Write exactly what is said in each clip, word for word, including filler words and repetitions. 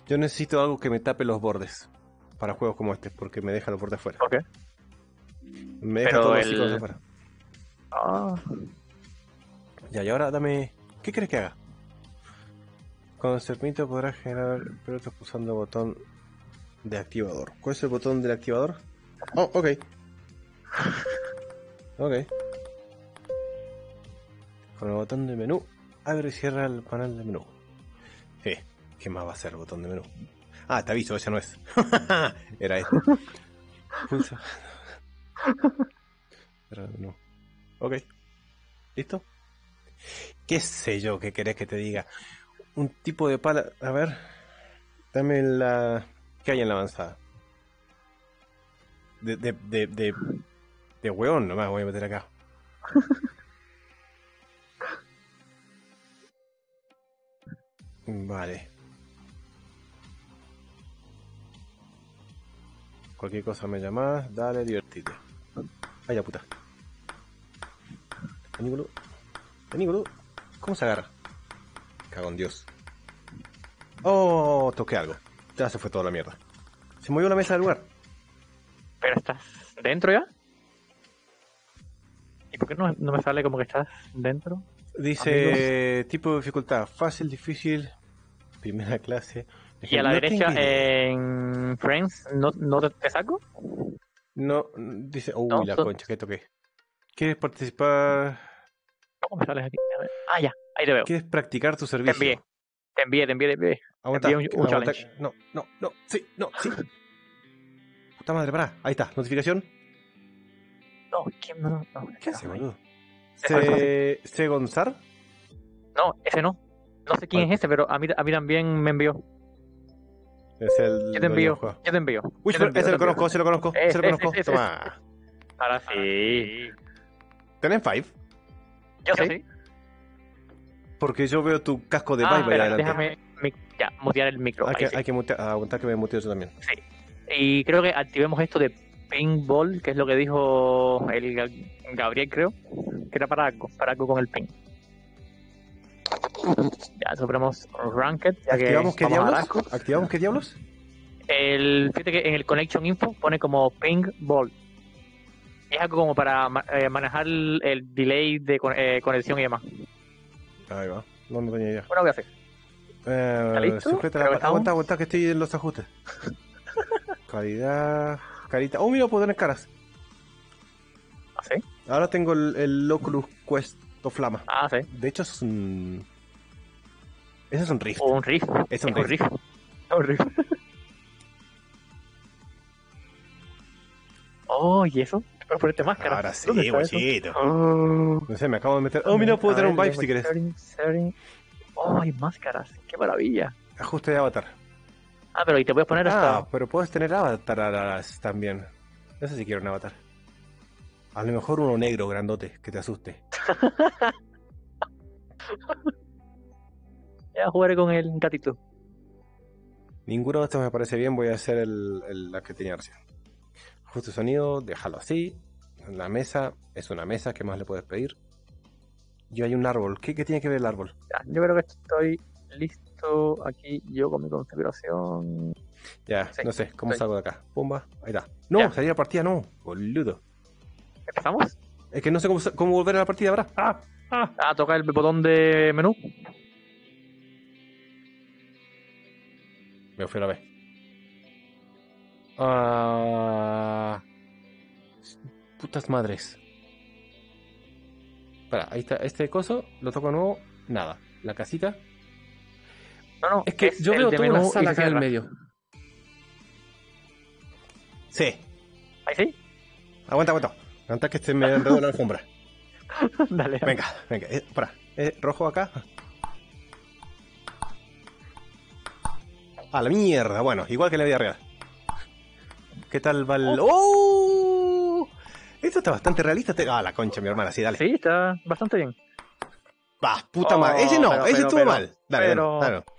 Yo necesito algo que me tape los bordes para juegos como este, porque me deja los bordes afuera. ¿Por qué? Me deja Pero todos los el- iconos afuera. Ah, Ya, y ahora dame... ¿Qué quieres que haga? Con Serpinto podrás generar pelotas usando el botón de activador. ¿Cuál es el botón del activador? Oh, ok. Ok. Con el botón de menú, abre y cierra el panel de menú. Eh, ¿qué más va a ser el botón de menú? Ah, te aviso, ese no es. Era este. Pulsa. Cerrar el menú. Ok. ¿Listo? ¿Qué sé yo qué querés que te diga? Un tipo de pala... A ver. Dame la... ¿Qué hay en la avanzada? De... De... De... De, de hueón nomás voy a meter acá. Vale. Cualquier cosa me llamás, dale, divertite. Vaya puta. Vení, boludo. Vení, boludo. ¿Cómo se agarra? Cago en Dios. Oh, toqué algo. Ya se fue toda la mierda. Se movió la mesa del lugar. pero estás dentro ya. ¿Y por qué no, no me sale como que estás dentro? Dice tipo de dificultad, fácil, difícil, primera clase. Y a la No derecha tengo idea. en Friends, ¿no, no te, te saco? No, dice, uy, No, la so- concha que toqué. ¿Quieres participar? ¿cómo me sales aquí? A ver. Ah, ya, ahí te veo. ¿Quieres practicar tu Te envié, servicio? te envié, te envié, te envié. Te envié Aguanta, un, un aguanta. challenge. No, no, no, sí, no, sí. Puta madre, pará. Ahí está, notificación. No, ¿quién no? No, no, ¿Qué ese hace, no. boludo? Ese fue fácil. ¿Se, ¿Se Gonzar? No, ese no. No sé quién ¿Cuál? es ese, pero a mí, a mí también me envió. Es Yo el te dueño del envío, juego. yo te envío. Uy, Yo te envío, ese te lo envío. conozco, ese lo conozco, ese Es, lo es, conozco. es, es, es. Toma. Ahora sí. ¿Tenés Five? Yo sí. Porque yo veo tu casco de Ah, Vive ahí espera, adelante. déjame mi- ya, mutear el micro. Hay Ahí que, sí. hay que mutear, aguantar que me muteo yo también. Sí. Y creo que activemos esto de paintball, que es lo que dijo el Ga- Gabriel, creo, que era para algo, para algo con el ping. Ya, superamos Ranked, ya que ¿Activamos qué vamos a diablos? arco. ¿Activamos qué diablos? El, fíjate que en el Connection Info pone como paintball. Es algo como para ma- eh, manejar el, el delay de con- eh, conexión y demás. Ahí va. No, no tenía idea. Bueno, voy a hacer. Eh, listo? sujeta Creo la que pa- Aguanta, estamos. aguanta que estoy en los ajustes. Calidad. Carita. Oh, mira, puedo tener caras. ¿Ah, sí? Ahora tengo el, el Oculus Quest o Flama. Ah, sí. De hecho, es un. Ese es un Rift. O un riff. Es un Es un Rift. riff. Es un riff. Oh, ¿y eso? Puedes ponerte máscara. Ahora sí, ¿Dónde está eso? guachito. Oh. No sé, me acabo de meter. Oh, mira, puedo A tener un ver, Vibe si querés. setting, setting. Oh, hay máscaras. Qué maravilla. Ajuste de avatar. Ah, pero y te puedes poner hasta. Ah, pero puedes tener avataras también. No sé si quiero un avatar. A lo mejor uno negro, grandote, que te asuste. Ya jugaré con el gatito. Ninguno de estos me parece bien, voy a hacer el, el- la que tenía recién. Ajuste de sonido, déjalo así. La mesa, es una mesa, ¿qué más le puedes pedir? Y hay un árbol, ¿qué, qué tiene que ver el árbol? Ya, yo creo que estoy listo aquí yo con mi configuración. Ya, Sí, no sé, ¿cómo sí. salgo de acá? Pumba, ahí está. No, Ya. salir a la partida no, boludo. ¿Empezamos? Es que no sé cómo, sa- cómo volver a la partida, ¿verdad? Ah, ah. Ah, toca el botón de menú. Me fui a la vez. Ah, putas madres. Espera, ahí está, este coso, lo toco de nuevo, nada. La casita. No, no. Es que yo el veo de toda una menú y sala se acá en el cierra. medio. Sí. ¿Ahí sí? Aguanta, aguanta. Aguanta que este me enredo en la alfombra. Dale. Venga, venga. Eh, para. Eh, rojo acá. A la mierda. Bueno, igual que en la vida real. ¿Qué tal va el... ¡Oh! Esto está bastante realista. Te- Ah, la concha, mi hermana. Sí, dale. Sí, está bastante bien. Va, puta Oh, madre. Ese no, pero, ese pero, estuvo pero, mal. Dale, pero- dale, dale.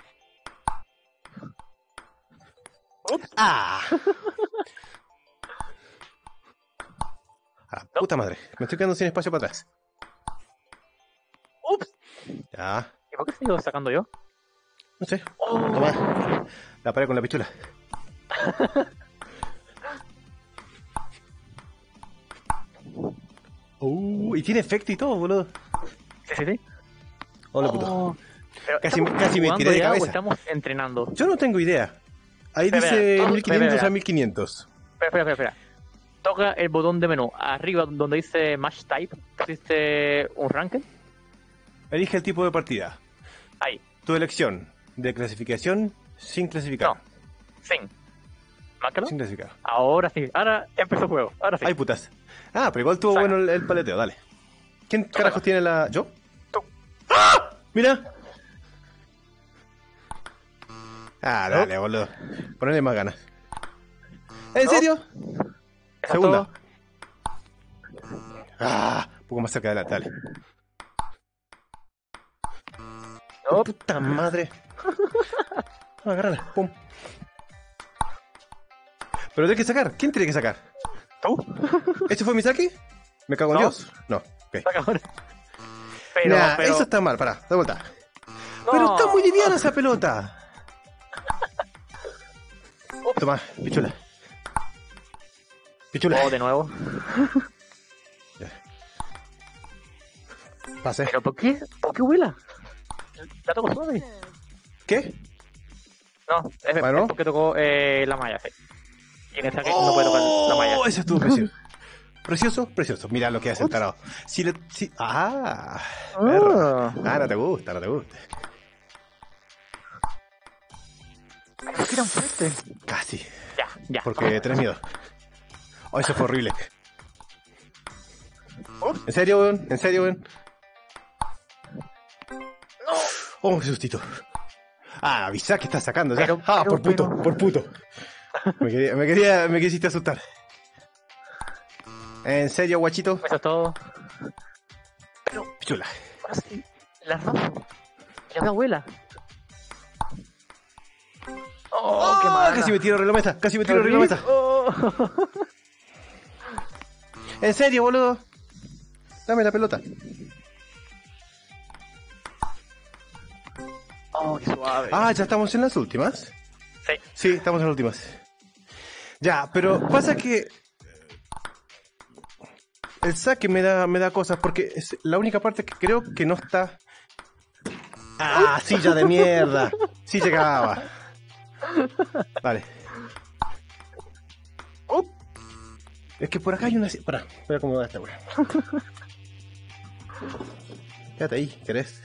Ups. ¡Ah! A la puta madre. Me estoy quedando sin espacio para atrás. Ups. Ya. ¿Y por qué sigo sacando yo? No sé. Oh. Toma. La paré con la pichula. Uh, y tiene efecto y todo, boludo. Sí, sí, sí. Hola, puto. Oh, pero Casi, ¿estamos casi me jugando tiré de ya o cabeza. estamos entrenando? Yo no tengo idea. Ahí Espera, dice espera, mil quinientos espera. a mil quinientos. Espera, espera, espera, espera. Toca el botón de menú. Arriba donde dice Match Type, ¿existe un ranked? Elige el tipo de partida. Ahí. Tu elección. De clasificación sin clasificar. No. Sin. Márcalo. Sin clasificar. Ahora sí. Ahora empezó el juego. Ahora sí. Ay, putas. Ah, pero igual tuvo Saca. bueno el, el paleteo, dale. ¿Quién carajos tiene la...? ¿Yo? Tú. ¡Ah! ¡Mira! Ah, dale, boludo. Ponele más ganas. ¿En No. serio? ¿Eso Segunda. todo? Ah, un poco más cerca de adelante, dale. No. Puta madre. Ah, agárrala, pum. Pero tiene que sacar. ¿Quién tiene que sacar? ¿Tú? ¿Este fue mi saque? ¿Me cago en No. Dios? No, ok. Saca ahora. Pero, Nah, pero... eso está mal, pará, de vuelta. No. Pero está muy liviana esa pelota. Toma, pichula. Pichula. Oh, de nuevo. Pase. ¿Pero por qué? ¿Por qué vuela? La tocó suave. ¿Qué? No, es, Bueno. es porque tocó eh, la malla, sí. Y en esta que no puede tocar la malla. Oh, eso estuvo precioso. Precioso, precioso. Mira lo que hace el tarado. Si le... Si... Ah, perro. Ah. Ah, no te gusta, no te gusta. ¿Por qué tan fuerte? Casi. Ya, ya. Porque tenés miedo. Oh, eso fue horrible. ¿En serio, weón? ¿En serio, weón? No. Oh, qué sustito. Ah, avisa que estás sacando ya. Pero, ah, pero, por puto, pero. por puto. Me quería, me quería, me quisiste asustar. ¿En serio, guachito? Eso es todo. Pichula. Ahora sí, la rozo. Ya mi abuela. Oh, qué mala. Casi me tiro de la mesa, casi me tiro de la mesa. Oh. ¿En serio, boludo? Dame la pelota. Oh, qué suave. Ah, ya estamos en las últimas. Sí. Sí, estamos en las últimas. Ya, pero pasa que el saque me da, me da cosas porque es la única parte que creo que no está. Ah, silla de mierda. Sí llegaba. Vale. Oh. Es que por acá hay una... Pará, voy a acomodar esta weá. Quédate ahí, ¿querés?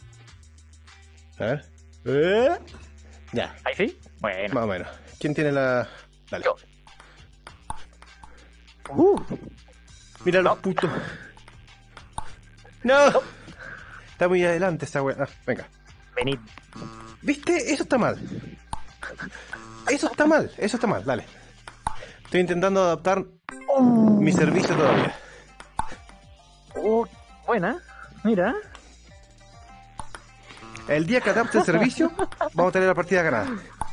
A ver. Eh. Ya, ¿Ahí sí? Bueno. más o menos. ¿Quién tiene la...? Dale. Yo. Uh. Míralo, puto. ¡No! Está muy adelante esa weá. Ah, venga. Venid. ¿Viste? Eso está mal. Eso está mal, eso está mal, dale. Estoy intentando adaptar Oh. mi servicio todavía. Oh, buena. Mira. El día que adapte el servicio, vamos a tener la partida ganada.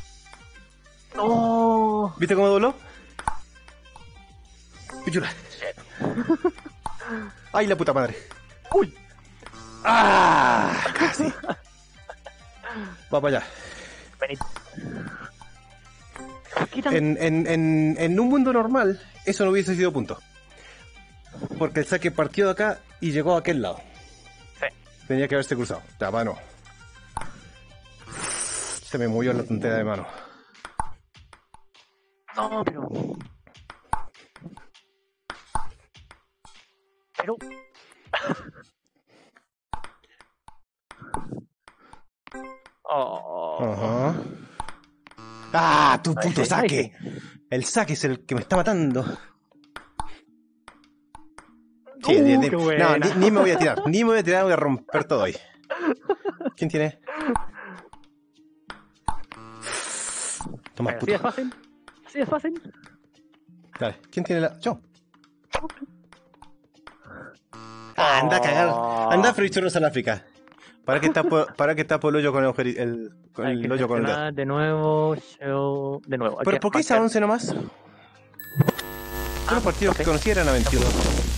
Oh. ¿Viste cómo dobló? Pichula. ¡Ay, la puta madre! Uy. ¡Ah! Casi. Va para allá. Venid. ¿Por qué tan... En, en, en, en un mundo normal, eso no hubiese sido punto. Porque el saque partió de acá y llegó a aquel lado. Sí. Tenía que haberse cruzado. La mano. Se me movió la tontera de mano. No, pero... Pero... Oh. Ajá. ¡Ah, tu Ahí puto sí, saque! ahí El saque es el que me está matando. Sí, Uh, di- di- qué no, buena. ni, ni me voy a tirar. Ni me voy a tirar, voy a romper todo hoy. ¿Quién tiene? Toma, Así puto. es fácil. Así es fácil. Dale. ¿Quién tiene la...? Yo. Ah, anda a cagar. Anda a freír churros al África. Para que tapo, para que tapo el hoyo con el, agujeri- el, con Hay el que hoyo con el dedo. seleccionar de nuevo, show, de nuevo. Hay ¿Pero que por qué esa marcar. once nomás? Todos los partidos ok. que conocí eran a veintiuno.